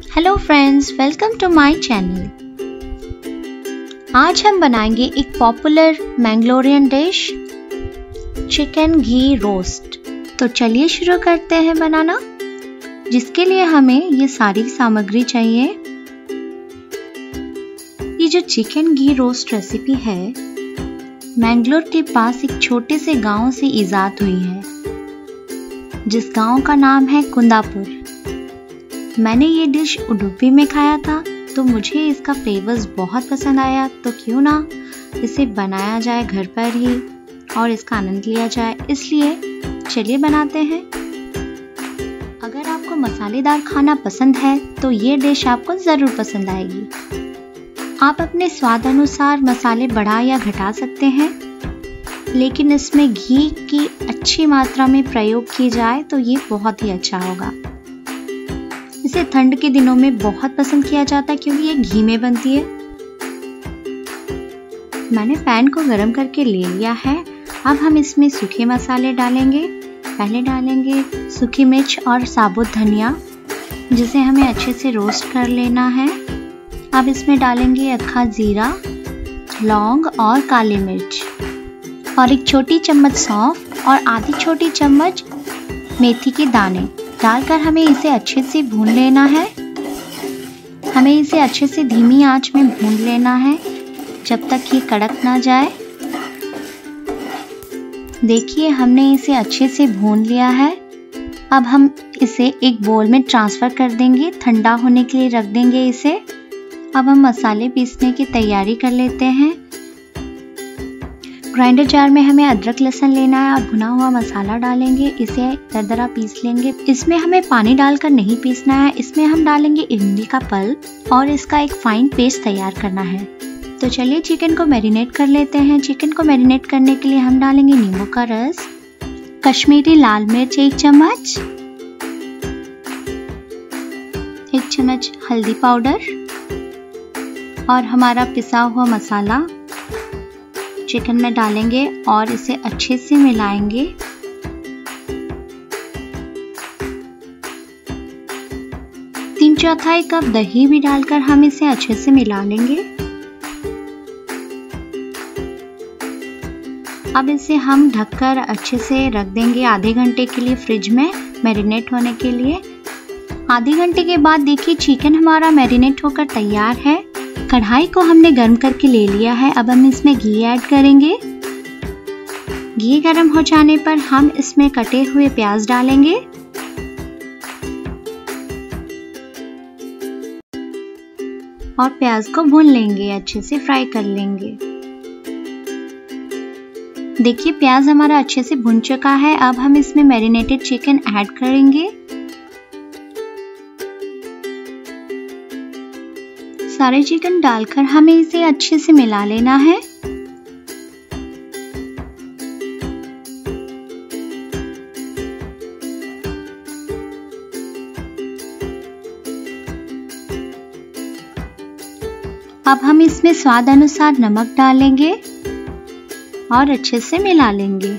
Hello friends, welcome to my channel. आज हम बनाएंगे एक popular Mangalorean dish, chicken ghee roast. तो चलिए शुरू करते हैं बनाना, जिसके लिए हमें ये सारी सामग्री चाहिए। ये जो चिकन घी रोस्ट रेसिपी है, मैंगलोर के पास एक छोटे से गांव से इजाद हुई है, जिस गांव का नाम है कुंदापुर। मैंने ये डिश उडुपी में खाया था, तो मुझे इसका फ्लेवर्स बहुत पसंद आया। तो क्यों ना इसे बनाया जाए घर पर ही और इसका आनंद लिया जाए। इसलिए चलिए बनाते हैं। अगर आपको मसालेदार खाना पसंद है तो ये डिश आपको ज़रूर पसंद आएगी। आप अपने स्वाद अनुसार मसाले बढ़ा या घटा सकते हैं, लेकिन इसमें घी की अच्छी मात्रा में प्रयोग की जाए तो ये बहुत ही अच्छा होगा। इसे ठंड के दिनों में बहुत पसंद किया जाता है, क्योंकि ये घी में बनती है। मैंने पैन को गरम करके ले लिया है। अब हम इसमें सूखे मसाले डालेंगे। पहले डालेंगे सूखी मिर्च और साबुत धनिया, जिसे हमें अच्छे से रोस्ट कर लेना है। अब इसमें डालेंगे अक्खा जीरा, लौंग और काली मिर्च, और एक छोटी चम्मच सौंफ और आधी छोटी चम्मच मेथी के दाने डालकर हमें इसे अच्छे से भून लेना है। हमें इसे अच्छे से धीमी आंच में भून लेना है, जब तक ये कड़क ना जाए। देखिए, हमने इसे अच्छे से भून लिया है। अब हम इसे एक बोल में ट्रांसफ़र कर देंगे, ठंडा होने के लिए रख देंगे इसे। अब हम मसाले पीसने की तैयारी कर लेते हैं। ग्राइंडर जार में हमें अदरक लहसुन लेना है और भुना हुआ मसाला डालेंगे। इसे दरदरा पीस लेंगे। इसमें हमें पानी डालकर नहीं पीसना है, इसमें हम डालेंगे इमली का पल्प और इसका एक फाइन पेस्ट तैयार करना है। तो चलिए चिकन को मैरिनेट कर लेते हैं। चिकन को मैरिनेट करने के लिए हम डालेंगे नींबू का रस, कश्मीरी लाल मिर्च 1 चम्मच, 1 चम्मच हल्दी पाउडर और हमारा पिसा हुआ मसाला चिकन में डालेंगे और इसे अच्छे से मिलाएंगे। तीन चौथाई कप दही भी डालकर हम इसे अच्छे से मिला लेंगे। अब इसे हम ढककर अच्छे से रख देंगे आधे घंटे के लिए फ्रिज में मैरिनेट होने के लिए। आधे घंटे के बाद देखिए चिकन हमारा मैरिनेट होकर तैयार है। कढ़ाई को हमने गर्म करके ले लिया है। अब हम इसमें घी ऐड करेंगे। घी गर्म हो जाने पर हम इसमें कटे हुए प्याज डालेंगे और प्याज को भून लेंगे, अच्छे से फ्राई कर लेंगे। देखिए, प्याज हमारा अच्छे से भुन चुका है। अब हम इसमें मैरिनेटेड चिकन ऐड करेंगे। सारे चिकन डालकर हमें इसे अच्छे से मिला लेना है। अब हम इसमें स्वाद अनुसार नमक डालेंगे और अच्छे से मिला लेंगे।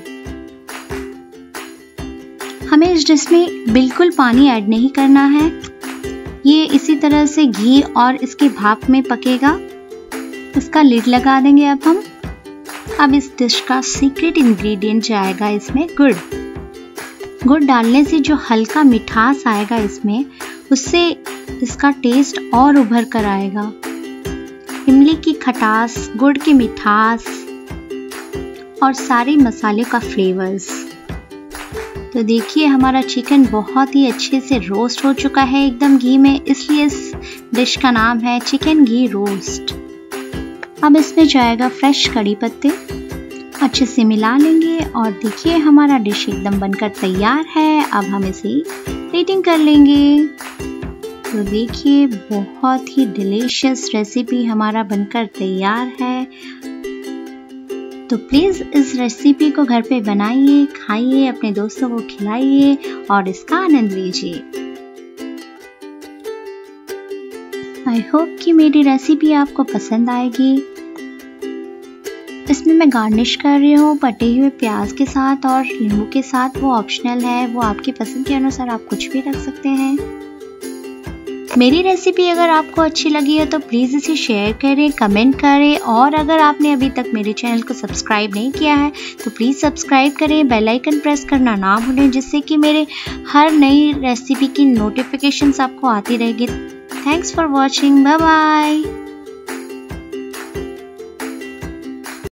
हमें इस डिश में बिल्कुल पानी ऐड नहीं करना है। ये इसी तरह से घी और इसके भाप में पकेगा। इसका लिड लगा देंगे अब हम। अब इस डिश का सीक्रेट इंग्रेडिएंट जाएगा इसमें गुड़। गुड़ डालने से जो हल्का मिठास आएगा इसमें, उससे इसका टेस्ट और उभर कर आएगा। इमली की खटास, गुड़ की मिठास और सारे मसाले का फ्लेवर्स। तो देखिए, हमारा चिकन बहुत ही अच्छे से रोस्ट हो चुका है एकदम घी में, इसलिए इस डिश का नाम है चिकन घी रोस्ट। अब इसमें जाएगा फ्रेश कड़ी पत्ते, अच्छे से मिला लेंगे और देखिए हमारा डिश एकदम बनकर तैयार है। अब हम इसे प्लेटिंग कर लेंगे। तो देखिए, बहुत ही डिलीशियस रेसिपी हमारा बनकर तैयार है। तो प्लीज़ इस रेसिपी को घर पे बनाइए, खाइए, अपने दोस्तों को खिलाइए और इसका आनंद लीजिए। आई होप कि मेरी रेसिपी आपको पसंद आएगी। इसमें मैं गार्निश कर रही हूँ कटे हुए प्याज के साथ और नींबू के साथ। वो ऑप्शनल है, वो आपकी पसंद के अनुसार आप कुछ भी रख सकते हैं। मेरी रेसिपी अगर आपको अच्छी लगी है तो प्लीज़ इसे शेयर करें, कमेंट करें और अगर आपने अभी तक मेरे चैनल को सब्सक्राइब नहीं किया है तो प्लीज़ सब्सक्राइब करें, बेल आइकन प्रेस करना ना भूलें जिससे कि मेरे हर नई रेसिपी की नोटिफिकेशंस आपको आती रहेगी। Thanks for watching, bye bye.